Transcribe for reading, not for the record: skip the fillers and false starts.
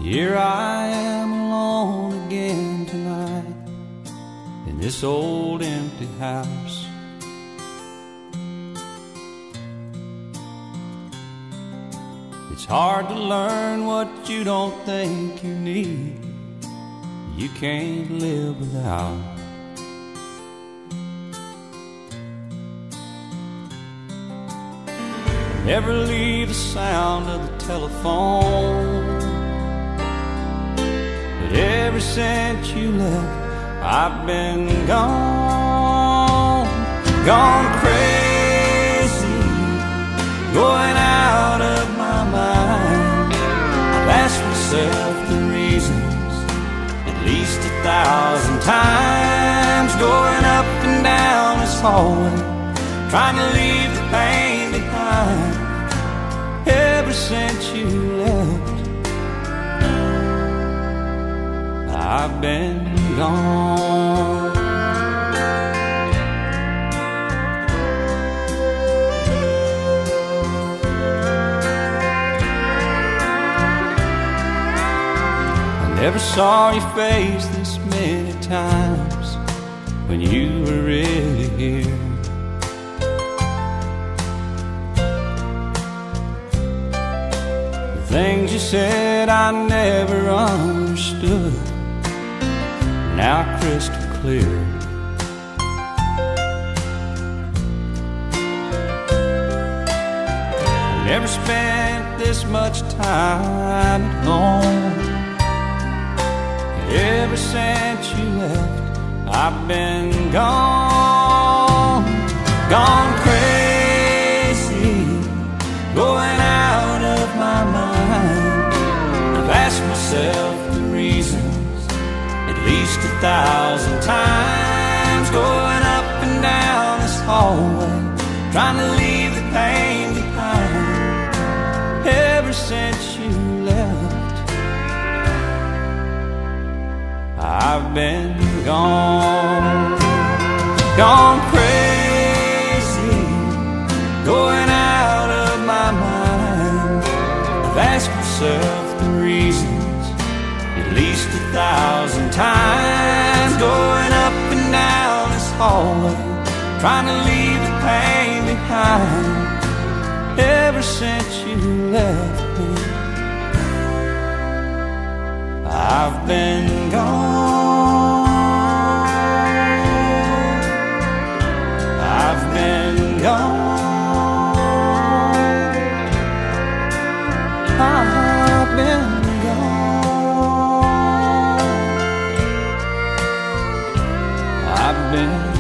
Here I am alone again tonight in this old empty house. It's hard to learn what you don't think you need, you can't live without. Never leave the sound of the telephone, but ever since you left, I've been gone crazy, going out of my mind. I've asked myself the reasons at least 1,000 times, going up and down this hallway, trying to leave the pain behind. Ever since you left, I've been gone. I never saw your face this many times when you were really here. The things you said I never understood, now crystal clear. I never spent this much time at home. Ever since you left, I've been gone crazy, going out of my mind. I've asked myself the reasons at least 1,000 times, going up and down this hallway, trying to leave the pain behind. Ever since you left, I've been gone crazy, going out of my mind. I've asked myself the reasons at least 1,000 times, going up and down this hallway, trying to leave the pain behind. Ever since you left me, I've been gone. I've been gone. I've been gone. I've been